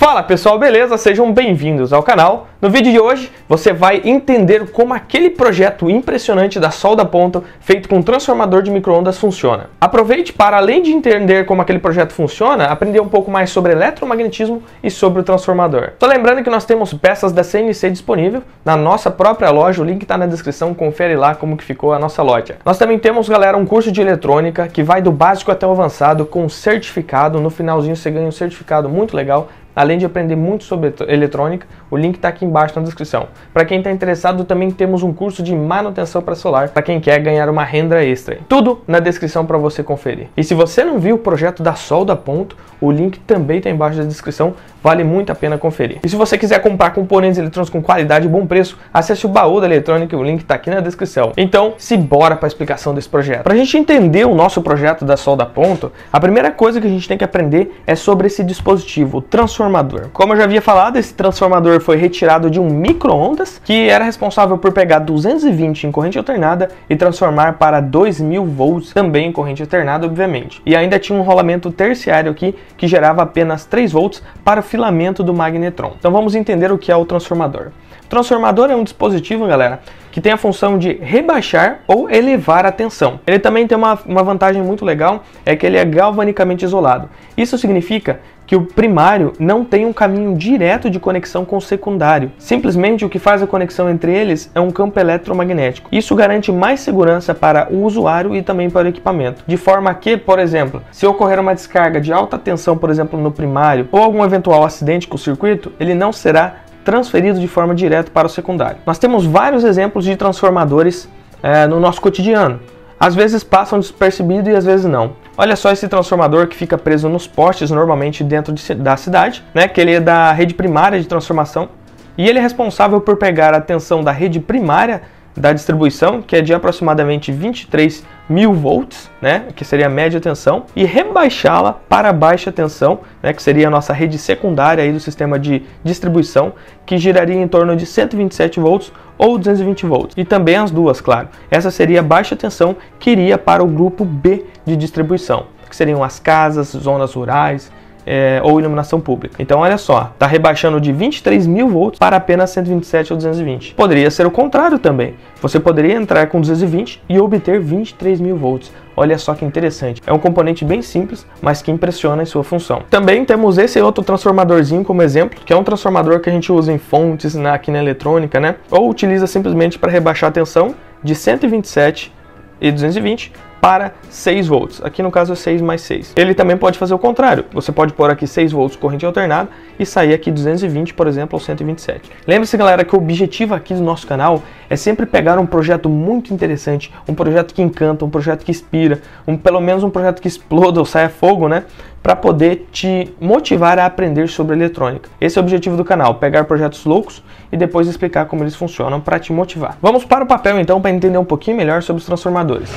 Fala pessoal, beleza? Sejam bem-vindos ao canal. No vídeo de hoje você vai entender como aquele projeto impressionante da solda a ponto feito com um transformador de micro-ondas funciona. Aproveite para, além de entender como aquele projeto funciona, aprender um pouco mais sobre eletromagnetismo e sobre o transformador. Só lembrando que nós temos peças da CNC disponível na nossa própria loja, o link está na descrição, confere lá como que ficou a nossa loja. Nós também temos, galera, um curso de eletrônica que vai do básico até o avançado com certificado. No finalzinho você ganha um certificado muito legal. Além de aprender muito sobre eletrônica, o link está aqui embaixo na descrição. Para quem está interessado, também temos um curso de manutenção para solar, para quem quer ganhar uma renda extra. Tudo na descrição para você conferir. E se você não viu o projeto da solda a ponto, o link também está embaixo da descrição, vale muito a pena conferir. E se você quiser comprar componentes eletrônicos com qualidade e bom preço, acesse o baú da eletrônica, o link está aqui na descrição. Então, bora para a explicação desse projeto. Para a gente entender o nosso projeto da solda a ponto, a primeira coisa que a gente tem que aprender é sobre esse dispositivo, o transformador. Como eu já havia falado, esse transformador foi retirado de um micro-ondas que era responsável por pegar 220 em corrente alternada e transformar para 2000 volts também em corrente alternada, obviamente. E ainda tinha um rolamento terciário aqui que gerava apenas 3 volts para o filamento do magnetron. Então vamos entender o que é o transformador. O transformador é um dispositivo, galera, que tem a função de rebaixar ou elevar a tensão. Ele também tem uma vantagem muito legal, é que ele é galvanicamente isolado. Isso significa que o primário não tem um caminho direto de conexão com o secundário. Simplesmente o que faz a conexão entre eles é um campo eletromagnético. Isso garante mais segurança para o usuário e também para o equipamento. De forma que, por exemplo, se ocorrer uma descarga de alta tensão, por exemplo, no primário, ou algum eventual acidente com o circuito, ele não será transferido de forma direta para o secundário. Nós temos vários exemplos de transformadores no nosso cotidiano. Às vezes passam despercebido e às vezes não. Olha só esse transformador que fica preso nos postes, normalmente dentro da cidade, né? Que ele é da rede primária de transformação. E ele é responsável por pegar a tensão da rede primária da distribuição, que é de aproximadamente 23.000 volts, né, que seria a média tensão, e rebaixá-la para a baixa tensão, né, que seria a nossa rede secundária aí do sistema de distribuição, que giraria em torno de 127 volts ou 220 volts. E também as duas, claro. Essa seria a baixa tensão que iria para o grupo B de distribuição, que seriam as casas, zonas rurais, ou iluminação pública. Então olha só, está rebaixando de 23.000 volts para apenas 127 ou 220. Poderia ser o contrário também. Você poderia entrar com 220 e obter 23.000 volts. Olha só que interessante. É um componente bem simples, mas que impressiona em sua função. Também temos esse outro transformadorzinho como exemplo, que é um transformador que a gente usa em fontes aqui na eletrônica, né? Ou utiliza simplesmente para rebaixar a tensão de 127 e 220 para 6 volts. Aqui no caso é 6 mais 6. Ele também pode fazer o contrário. Você pode pôr aqui 6 volts corrente alternada e sair aqui 220, por exemplo, ou 127. Lembre-se, galera, que o objetivo aqui do nosso canal é sempre pegar um projeto muito interessante, um projeto que encanta, um projeto que inspira, pelo menos um projeto que exploda ou saia fogo, né? Para poder te motivar a aprender sobre eletrônica. Esse é o objetivo do canal, pegar projetos loucos e depois explicar como eles funcionam para te motivar. Vamos para o papel então para entender um pouquinho melhor sobre os transformadores.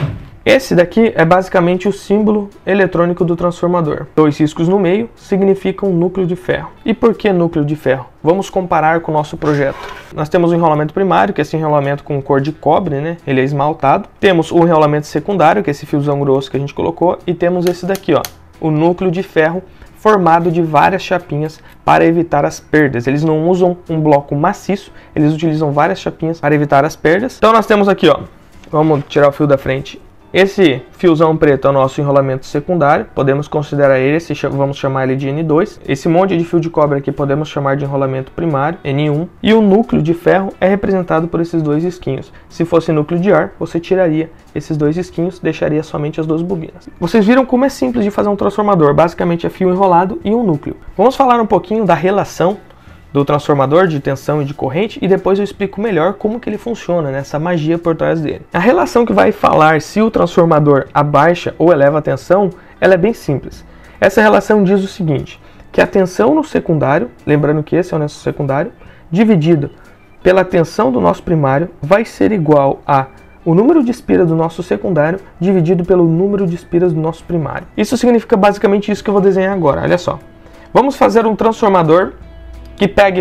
Esse daqui é basicamente o símbolo eletrônico do transformador. 2 riscos no meio significam núcleo de ferro. E por que núcleo de ferro? Vamos comparar com o nosso projeto. Nós temos o enrolamento primário, que é esse enrolamento com cor de cobre, né? Ele é esmaltado. Temos o enrolamento secundário, que é esse fiozão grosso que a gente colocou. E temos esse daqui, ó, o núcleo de ferro formado de várias chapinhas para evitar as perdas. Eles não usam um bloco maciço, eles utilizam várias chapinhas para evitar as perdas. Então nós temos aqui, ó, vamos tirar o fio da frente. Esse fiozão preto é o nosso enrolamento secundário, podemos considerar ele, vamos chamar ele de N2. Esse monte de fio de cobre aqui podemos chamar de enrolamento primário, N1. E o núcleo de ferro é representado por esses 2 risquinhos. Se fosse núcleo de ar, você tiraria esses 2 risquinhos, deixaria somente as 2 bobinas. Vocês viram como é simples de fazer um transformador, basicamente é fio enrolado e um núcleo. Vamos falar um pouquinho da relação do transformador de tensão e de corrente e depois eu explico melhor como que ele funciona, né? Essa magia por trás dele. A relação que vai falar se o transformador abaixa ou eleva a tensão, ela é bem simples. Essa relação diz o seguinte, que a tensão no secundário, lembrando que esse é o nosso secundário, dividido pela tensão do nosso primário vai ser igual a o número de espiras do nosso secundário dividido pelo número de espiras do nosso primário. Isso significa basicamente isso que eu vou desenhar agora, olha só. Vamos fazer um transformador que pegue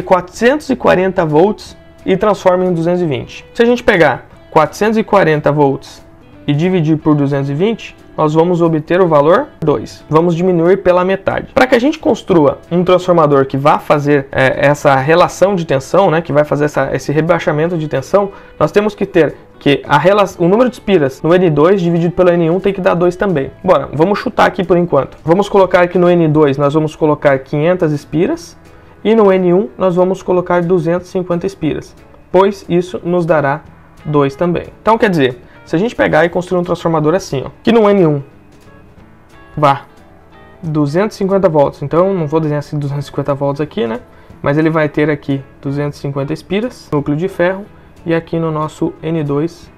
440 volts e transforme em 220. Se a gente pegar 440 volts e dividir por 220, nós vamos obter o valor 2. Vamos diminuir pela metade. Para que a gente construa um transformador que vá fazer essa relação de tensão, né, que vai fazer esse rebaixamento de tensão, nós temos que ter que o número de espiras no N2 dividido pelo N1 tem que dar 2 também. Bora, vamos chutar aqui por enquanto. Vamos colocar aqui no N2, nós vamos colocar 500 espiras e no N1 nós vamos colocar 250 espiras, pois isso nos dará 2 também. Então quer dizer, se a gente pegar e construir um transformador assim, ó, que no N1 vá 250 volts, então não vou desenhar assim 250 volts aqui, né? Mas ele vai ter aqui 250 espiras, núcleo de ferro, e aqui no nosso N2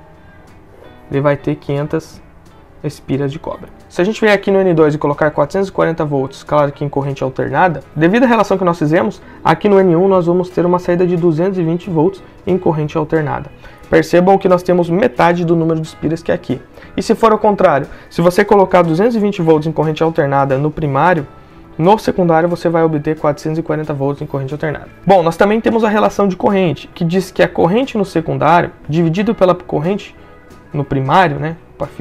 ele vai ter 500 espiras de cobre. Se a gente vier aqui no N2 e colocar 440 volts, claro que em corrente alternada, devido à relação que nós fizemos, aqui no N1 nós vamos ter uma saída de 220 volts em corrente alternada. Percebam que nós temos metade do número de espiras que é aqui. E se for ao contrário, se você colocar 220 volts em corrente alternada no primário, no secundário você vai obter 440 volts em corrente alternada. Bom, nós também temos a relação de corrente, que diz que a corrente no secundário, dividido pela corrente no primário, né?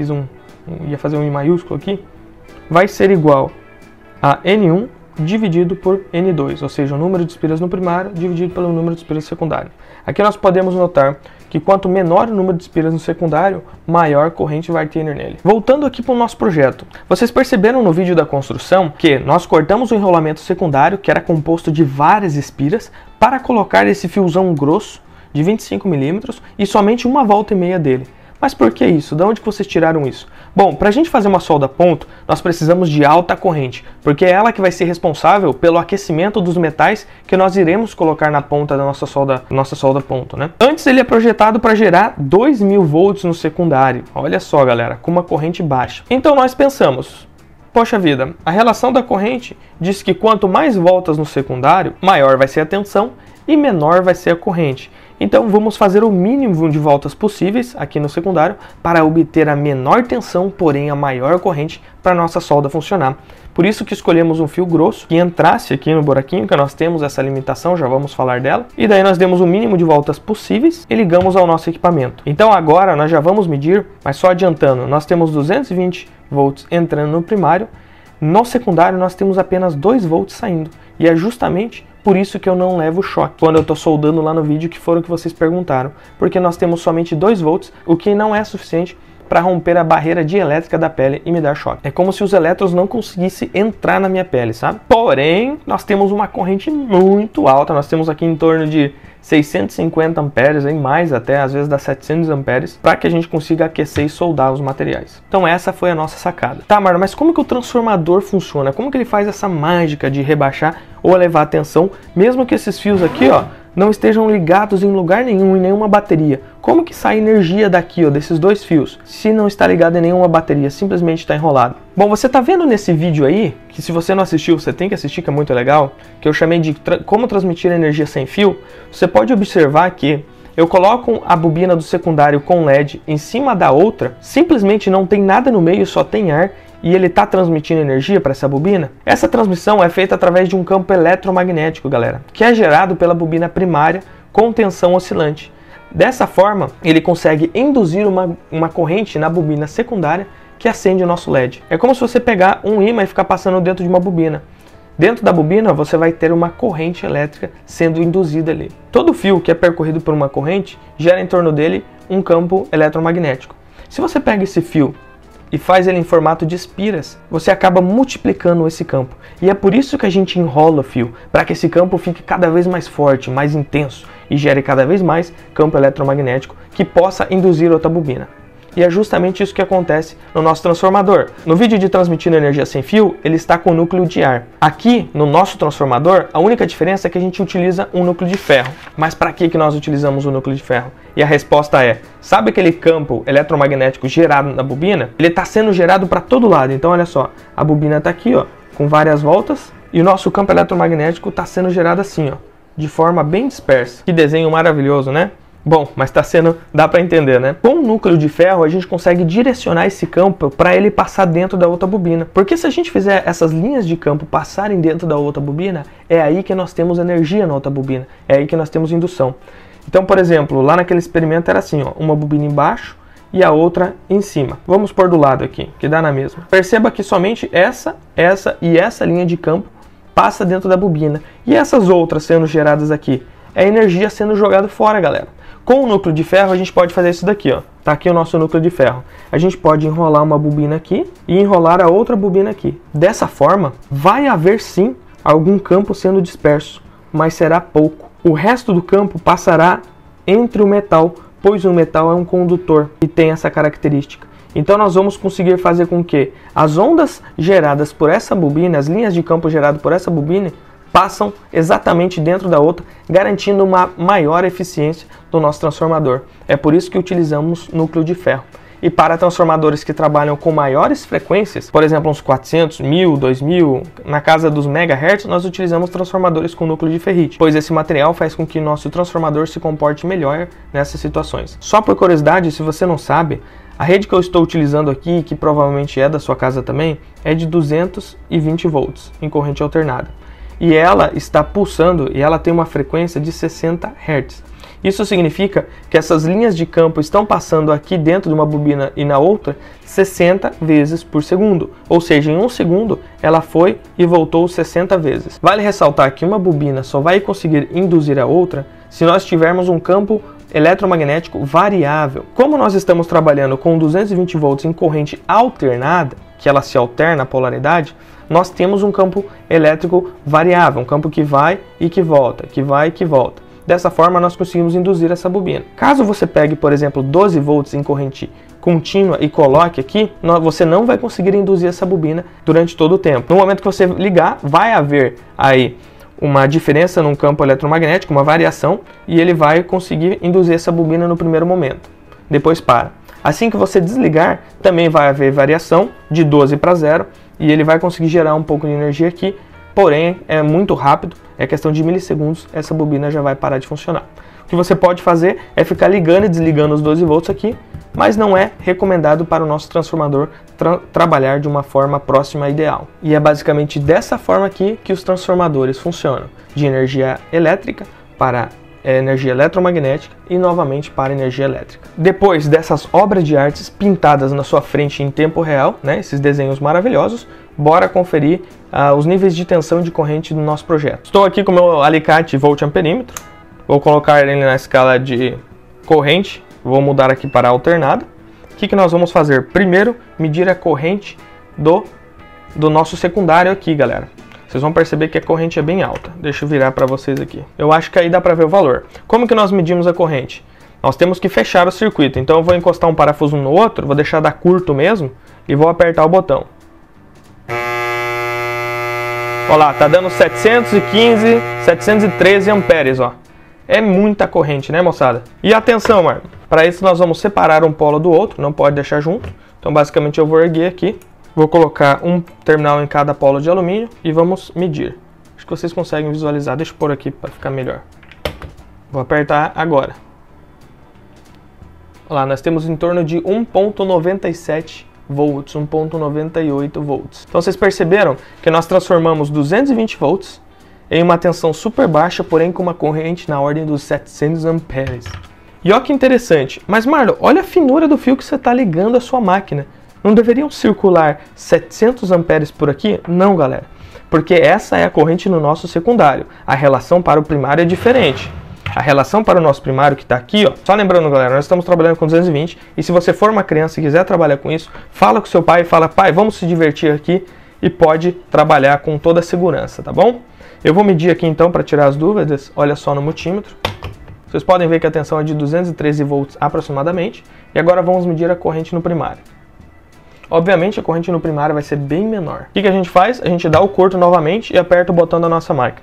Ia fazer um I maiúsculo aqui, vai ser igual a N1 dividido por N2, ou seja, o número de espiras no primário dividido pelo número de espiras no secundário. Aqui nós podemos notar que quanto menor o número de espiras no secundário, maior corrente vai ter nele. Voltando aqui para o nosso projeto, vocês perceberam no vídeo da construção que nós cortamos o enrolamento secundário, que era composto de várias espiras, para colocar esse fiozão grosso de 25 mm e somente 1,5 volta dele. Mas por que isso? De onde que vocês tiraram isso? Bom, para a gente fazer uma solda ponto, nós precisamos de alta corrente, porque é ela que vai ser responsável pelo aquecimento dos metais que nós iremos colocar na ponta da nossa solda ponto, né? Antes ele é projetado para gerar 2.000 volts no secundário. Olha só, galera, com uma corrente baixa. Então nós pensamos, poxa vida, a relação da corrente diz que quanto mais voltas no secundário, maior vai ser a tensão e menor vai ser a corrente. Então vamos fazer o mínimo de voltas possíveis aqui no secundário para obter a menor tensão, porém a maior corrente para a nossa solda funcionar. Por isso que escolhemos um fio grosso que entrasse aqui no buraquinho, que nós temos essa limitação, já vamos falar dela. E daí nós demos o mínimo de voltas possíveis e ligamos ao nosso equipamento. Então agora nós já vamos medir, mas só adiantando, nós temos 220 volts entrando no primário, no secundário nós temos apenas 2 volts saindo. E é justamente por isso que eu não levo choque quando eu estou soldando lá no vídeo, que foram o que vocês perguntaram. Porque nós temos somente 2 volts, o que não é suficiente para romper a barreira dielétrica da pele e me dar choque. É como se os elétrons não conseguissem entrar na minha pele, sabe? Porém, nós temos uma corrente muito alta, nós temos aqui em torno de 650 amperes, em mais até, às vezes dá 700 amperes, para que a gente consiga aquecer e soldar os materiais. Então essa foi a nossa sacada. Tá, Marlon, mas como que o transformador funciona? Como que ele faz essa mágica de rebaixar ou elevar a tensão, mesmo que esses fios aqui, ó, não estejam ligados em lugar nenhum, em nenhuma bateria? Como que sai energia daqui, ó, desses 2 fios, se não está ligado em nenhuma bateria, simplesmente está enrolado? Bom, você está vendo nesse vídeo aí, que se você não assistiu, você tem que assistir, que é muito legal, que eu chamei de como transmitir energia sem fio. Você pode observar que eu coloco a bobina do secundário com LED em cima da outra, simplesmente não tem nada no meio, só tem ar, e ele está transmitindo energia para essa bobina. Essa transmissão é feita através de um campo eletromagnético, galera, que é gerado pela bobina primária com tensão oscilante. Dessa forma, ele consegue induzir uma corrente na bobina secundária que acende o nosso LED. É como se você pegar um ímã e ficar passando dentro de uma bobina. Dentro da bobina você vai ter uma corrente elétrica sendo induzida ali. Todo fio que é percorrido por uma corrente gera em torno dele um campo eletromagnético. Se você pega esse fio e faz ele em formato de espiras, você acaba multiplicando esse campo. E é por isso que a gente enrola o fio, para que esse campo fique cada vez mais forte, mais intenso, e gere cada vez mais campo eletromagnético que possa induzir outra bobina. E é justamente isso que acontece no nosso transformador. No vídeo de transmitindo energia sem fio, ele está com núcleo de ar. Aqui, no nosso transformador, a única diferença é que a gente utiliza um núcleo de ferro. Mas para que nós utilizamos o núcleo de ferro? E a resposta é, sabe aquele campo eletromagnético gerado na bobina? Ele está sendo gerado para todo lado. Então olha só, a bobina está aqui, ó, com várias voltas, e o nosso campo eletromagnético está sendo gerado assim, ó, de forma bem dispersa. Que desenho maravilhoso, né? Bom, mas dá para entender, né? Com o núcleo de ferro, a gente consegue direcionar esse campo para ele passar dentro da outra bobina. Porque se a gente fizer essas linhas de campo passarem dentro da outra bobina, é aí que nós temos energia na outra bobina. É aí que nós temos indução. Então, por exemplo, lá naquele experimento era assim, ó, uma bobina embaixo e a outra em cima. Vamos pôr do lado aqui, que dá na mesma. Perceba que somente essa e essa linha de campo passa dentro da bobina. E essas outras sendo geradas aqui, é energia sendo jogada fora, galera. Com o núcleo de ferro a gente pode fazer isso daqui, ó. Tá aqui o nosso núcleo de ferro. A gente pode enrolar uma bobina aqui e enrolar a outra bobina aqui. Dessa forma, vai haver sim algum campo sendo disperso, mas será pouco. O resto do campo passará entre o metal, pois o metal é um condutor e tem essa característica. Então nós vamos conseguir fazer com que as ondas geradas por essa bobina, as linhas de campo geradas por essa bobina, passam exatamente dentro da outra, garantindo uma maior eficiência do nosso transformador. É por isso que utilizamos núcleo de ferro. E para transformadores que trabalham com maiores frequências, por exemplo, uns 400, 1000, 2000, na casa dos MHz, nós utilizamos transformadores com núcleo de ferrite, pois esse material faz com que nosso transformador se comporte melhor nessas situações. Só por curiosidade, se você não sabe, a rede que eu estou utilizando aqui, que provavelmente é da sua casa também, é de 220 volts em corrente alternada. E ela está pulsando e ela tem uma frequência de 60 Hz. Isso significa que essas linhas de campo estão passando aqui dentro de uma bobina e na outra 60 vezes por segundo. Ou seja, em um segundo ela foi e voltou 60 vezes. Vale ressaltar que uma bobina só vai conseguir induzir a outra se nós tivermos um campo eletromagnético variável. Como nós estamos trabalhando com 220 volts em corrente alternada, que ela se alterna a polaridade, nós temos um campo elétrico variável, um campo que vai e que volta, que vai e que volta. Dessa forma, nós conseguimos induzir essa bobina. Caso você pegue, por exemplo, 12 volts em corrente contínua e coloque aqui, você não vai conseguir induzir essa bobina durante todo o tempo. No momento que você ligar, vai haver aí uma diferença num campo eletromagnético, uma variação, e ele vai conseguir induzir essa bobina no primeiro momento. Depois para. Assim que você desligar, também vai haver variação de 12 para 0, e ele vai conseguir gerar um pouco de energia aqui, porém é muito rápido, é questão de milissegundos, essa bobina já vai parar de funcionar. O que você pode fazer é ficar ligando e desligando os 12 volts aqui, mas não é recomendado para o nosso transformador trabalhar de uma forma próxima à ideal. E é basicamente dessa forma aqui que os transformadores funcionam, de energia elétrica para energia eletromagnética e novamente para energia elétrica. Depois dessas obras de artes pintadas na sua frente em tempo real, né, esses desenhos maravilhosos, bora conferir os níveis de tensão e de corrente do nosso projeto. Estou aqui com o meu alicate volt-amperímetro, vou colocar ele na escala de corrente, vou mudar aqui para alternada. O que nós vamos fazer? Primeiro, medir a corrente do nosso secundário aqui, galera. Vocês vão perceber que a corrente é bem alta. Deixa eu virar para vocês aqui. Eu acho que aí dá para ver o valor. Como que nós medimos a corrente? Nós temos que fechar o circuito. Então eu vou encostar um parafuso no outro, vou deixar dar curto mesmo e vou apertar o botão. Olha lá, tá dando 715, 713 amperes, ó. É muita corrente, né, moçada? E atenção, mano. Para isso nós vamos separar um polo do outro, não pode deixar junto. Então basicamente eu vou erguer aqui. Vou colocar um terminal em cada polo de alumínio e vamos medir. Acho que vocês conseguem visualizar. Deixa eu pôr aqui para ficar melhor. Vou apertar agora. Olha lá, nós temos em torno de 1.97 volts, 1.98 volts. Então vocês perceberam que nós transformamos 220 volts em uma tensão super baixa, porém com uma corrente na ordem dos 700 amperes. E olha que interessante. Mas Marlon, olha a finura do fio que você está ligando à sua máquina. Não deveriam circular 700 amperes por aqui? Não, galera. Porque essa é a corrente no nosso secundário. A relação para o primário é diferente. A relação para o nosso primário que está aqui, ó. Só lembrando, galera, nós estamos trabalhando com 220. E se você for uma criança e quiser trabalhar com isso, fala com seu pai, fala, pai, vamos se divertir aqui. E pode trabalhar com toda a segurança, tá bom? Eu vou medir aqui então para tirar as dúvidas. Olha só no multímetro. Vocês podem ver que a tensão é de 213 volts aproximadamente. E agora vamos medir a corrente no primário. Obviamente a corrente no primário vai ser bem menor. O que a gente faz? A gente dá o curto novamente e aperta o botão da nossa máquina.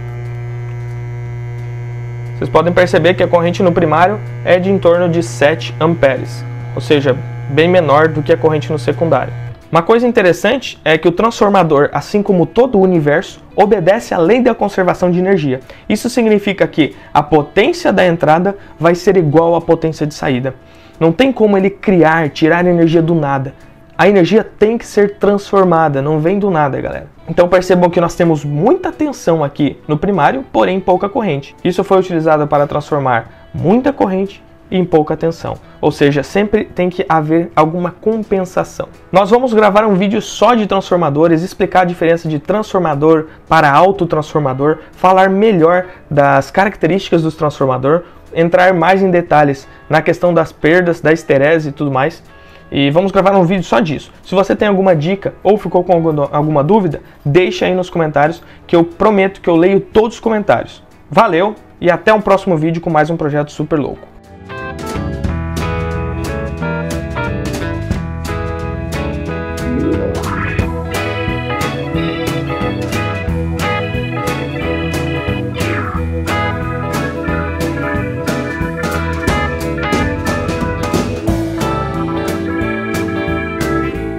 Vocês podem perceber que a corrente no primário é de em torno de 7 amperes, ou seja, bem menor do que a corrente no secundário. Uma coisa interessante é que o transformador, assim como todo o universo, obedece à lei da conservação de energia. Isso significa que a potência da entrada vai ser igual à potência de saída. Não tem como ele tirar energia do nada. A energia tem que ser transformada, não vem do nada, galera. Então percebam que nós temos muita tensão aqui no primário, porém pouca corrente. Isso foi utilizado para transformar muita corrente e em pouca tensão. Ou seja, sempre tem que haver alguma compensação. Nós vamos gravar um vídeo só de transformadores, explicar a diferença de transformador para autotransformador, falar melhor das características dos transformadores, entrar mais em detalhes na questão das perdas, da esterese e tudo mais. E vamos gravar um vídeo só disso. Se você tem alguma dica ou ficou com alguma dúvida, deixa aí nos comentários que eu prometo que eu leio todos os comentários. Valeu e até um próximo vídeo com mais um projeto super louco.